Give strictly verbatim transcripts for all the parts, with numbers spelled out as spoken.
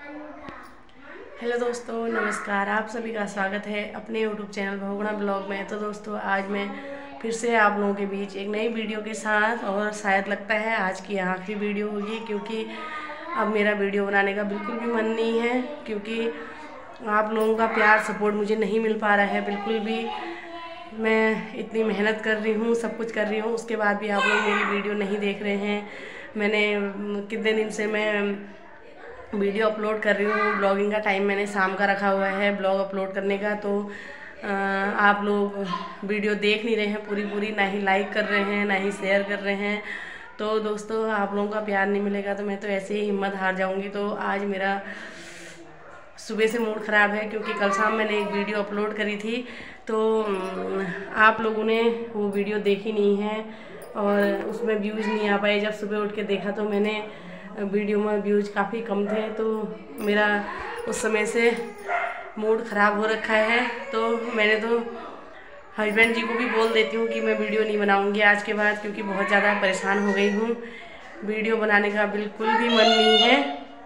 Hello दोस्तों, नमस्कार। आप सभी का स्वागत है अपने यूट्यूब चैनल बहुगुणा ब्लॉग में। तो दोस्तों, आज मैं फिर से आप लोगों के बीच एक नई वीडियो के साथ, और शायद लगता है आज की आखिरी वीडियो होगी, क्योंकि अब मेरा वीडियो बनाने का बिल्कुल भी मन नहीं है, क्योंकि आप लोगों का प्यार सपोर्ट मुझे नहीं मिल पा रहा है बिल्कुल भी। मैं इतनी मेहनत कर रही हूँ, सब कुछ कर रही हूँ, उसके बाद भी आप लोग मेरी वीडियो नहीं देख रहे हैं। मैंने कितने दिन से मैं वीडियो अपलोड कर रही हूँ। ब्लॉगिंग का टाइम मैंने शाम का रखा हुआ है ब्लॉग अपलोड करने का, तो आ, आप लोग वीडियो देख नहीं रहे हैं पूरी पूरी, ना ही लाइक कर रहे हैं, ना ही शेयर कर रहे हैं। तो दोस्तों, आप लोगों का प्यार नहीं मिलेगा तो मैं तो ऐसे ही हिम्मत हार जाऊँगी। तो आज मेरा सुबह से मूड ख़राब है, क्योंकि कल शाम मैंने एक वीडियो अपलोड करी थी, तो आप लोगों ने वो वीडियो देखी नहीं है और उसमें व्यूज़ नहीं आ पाए। जब सुबह उठ के देखा तो मैंने वीडियो में व्यूज़ काफ़ी कम थे, तो मेरा उस समय से मूड ख़राब हो रखा है। तो मैंने तो हस्बैंड जी को भी बोल देती हूँ कि मैं वीडियो नहीं बनाऊँगी आज के बाद, क्योंकि बहुत ज़्यादा परेशान हो गई हूँ। वीडियो बनाने का बिल्कुल भी मन नहीं है।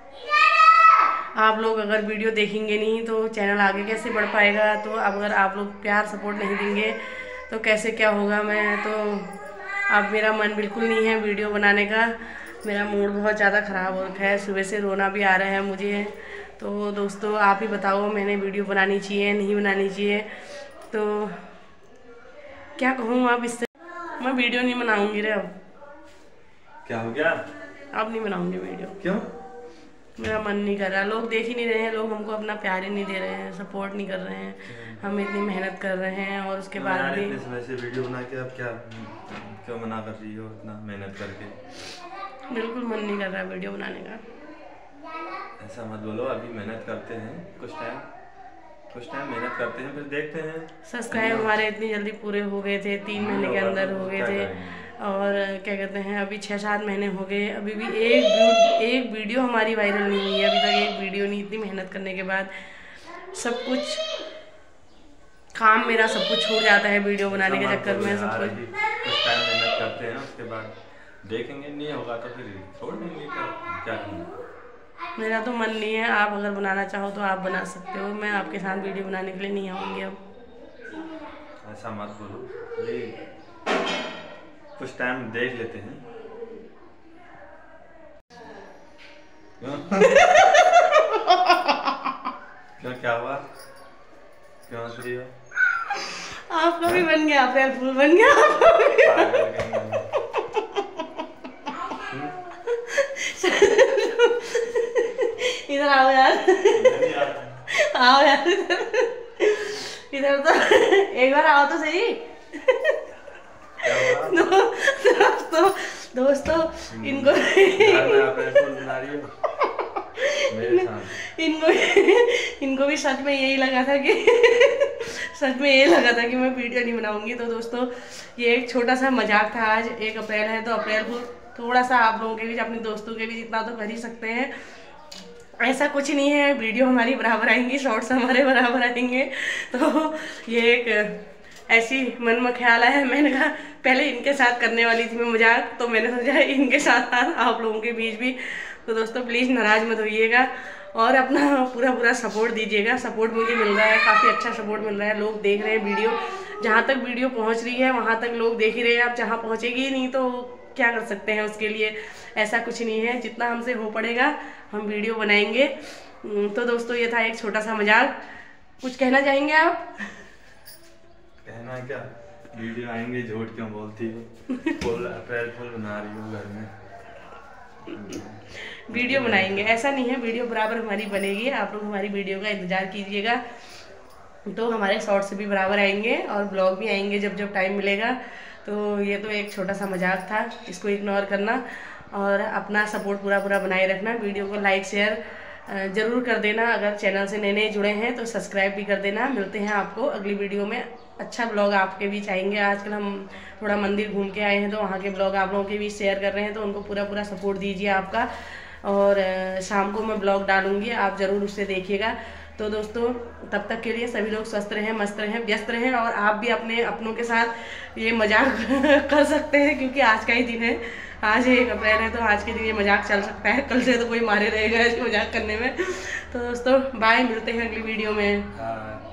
आप लोग अगर वीडियो देखेंगे नहीं तो चैनल आगे कैसे बढ़ पाएगा। तो अगर आप लोग प्यार सपोर्ट नहीं देंगे तो कैसे क्या होगा। मैं तो अब मेरा मन बिल्कुल नहीं है वीडियो बनाने का। मेरा मूड बहुत ज़्यादा ख़राब हो रखा है, सुबह से रोना भी आ रहा है मुझे। तो दोस्तों, आप ही बताओ, मैंने वीडियो बनानी चाहिए नहीं बनानी चाहिए? तो क्या कहूँ आप इससे। मैं वीडियो नहीं बनाऊँगी रे। अब क्या हो गया? अब नहीं बनाऊँगी वीडियो। क्यों? मेरा मन नहीं कर रहा। लोग देख ही नहीं रहे हैं, लोग हमको अपना प्यार ही नहीं दे रहे हैं, सपोर्ट नहीं कर रहे हैं। हम इतनी मेहनत कर रहे हैं और उसके बाद भी वैसे वीडियो बना के अब क्या क्यों मना कर रही हो इतना मेहनत करके? बिल्कुल मन नहीं कर रहा वीडियो बनाने का। ऐसा मत बोलो, अभी मेहनत करते हैं, कुछ टाइम कुछ टाइम मेहनत करते हैं, फिर देखते हैं। सब्सक्राइब हमारे इतनी जल्दी पूरे हो गए थे, तीन महीने के अंदर हो गए थे, और क्या कहते हैं अभी छः सात महीने हो गए, अभी भी एक एक वीडियो हमारी वायरल नहीं हुई है अभी तक। एक वीडियो नहीं। इतनी मेहनत करने के बाद सब कुछ काम मेरा सब कुछ छूट जाता है वीडियो बनाने के चक्कर में। सब कुछ कुछ टाइम मेहनत करते हैं, उसके बाद देखेंगे, नहीं होगा तो फिर छोड़ देंगे। क्या क्या करना? मेरा तो मन नहीं है। आप अगर बनाना चाहो तो आप बना सकते हो, मैं आपके साथ वीडियो बनाने के लिए नहीं आऊँगी अब। ऐसा मत बोलो, ये कुछ टाइम देख लेते हैं। क्यों? क्यों, क्या हुआ? क्यों हंस रही हो? आपका भी बन गया, अप्रैल फूल बन गया। इधर आओ यार, आओ यार इधर तो एक बार आओ तो सही। दोस्तों दोस्तों इनको इनको इनको भी सच में यही लगा था कि सच में यही लगा था कि मैं वीडियो नहीं बनाऊंगी। तो दोस्तों, ये एक छोटा सा मजाक था। आज एक अप्रैल है तो अप्रैल फूल थोड़ा सा आप लोगों के बीच, अपने दोस्तों के बीच इतना तो कर ही सकते हैं। ऐसा कुछ नहीं है, वीडियो हमारी बराबर आएंगी, शॉर्ट्स हमारे बराबर आएंगे। तो ये एक ऐसी मन में ख्याल आया। मैंने कहा पहले इनके साथ करने वाली थी मैं मजाक, तो मैंने सोचा इनके साथ आप लोगों के बीच भी। तो दोस्तों, प्लीज़ नाराज़ मत होइएगा और अपना पूरा पूरा सपोर्ट दीजिएगा। सपोर्ट मुझे मिल रहा है, काफ़ी अच्छा सपोर्ट मिल रहा है। लोग देख रहे हैं वीडियो, जहाँ तक वीडियो पहुँच रही है वहाँ तक लोग देख ही रहे हैं। आप जहाँ पहुँचेगी नहीं तो क्या कर सकते हैं उसके लिए। ऐसा कुछ नहीं है, जितना हमसे हो पड़ेगा हम वीडियो बनाएंगे। तो दोस्तों, ये था एक छोटा सा मजाक। कुछ कहना चाहेंगे आप? कहना क्या, वीडियो आएंगे, झूठ क्यों बोलती हो? फुल अप्रैल फुल बना रही हो घर में। वीडियो बनाएंगे, ऐसा नहीं है, वीडियो बराबर हमारी बनेगी। आप लोग हमारी वीडियो का इंतज़ार कीजिएगा, तो हमारे शॉर्ट्स भी बराबर आएंगे और ब्लॉग भी आएंगे जब जब टाइम मिलेगा। तो ये तो एक छोटा सा मजाक था, इसको इग्नोर करना और अपना सपोर्ट पूरा पूरा बनाए रखना। वीडियो को लाइक शेयर ज़रूर कर देना। अगर चैनल से नए नए जुड़े हैं तो सब्सक्राइब भी कर देना। मिलते हैं आपको अगली वीडियो में। अच्छा ब्लॉग आपके बीच आएंगे। आजकल हम थोड़ा मंदिर घूम के आए हैं, तो वहाँ के ब्लॉग आप लोगों के बीच शेयर कर रहे हैं, तो उनको पूरा पूरा सपोर्ट दीजिए आपका। और शाम को मैं ब्लॉग डालूँगी, आप ज़रूर उससे देखिएगा। तो दोस्तों, तब तक के लिए सभी लोग स्वस्थ रहें, मस्त रहें, व्यस्त रहें, और आप भी अपने अपनों के साथ ये मजाक कर सकते हैं, क्योंकि आज का ही दिन है। आज एक अप्रैल है तो आज के दिन ये मजाक चल सकता है, कल से तो कोई मारे रहेगा ऐसे मजाक करने में। तो दोस्तों बाय, मिलते हैं अगली वीडियो में। हाँ।